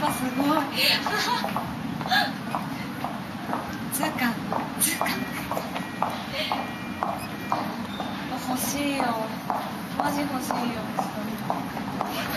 ぱすごいつーか欲しいよマジ欲しいよ。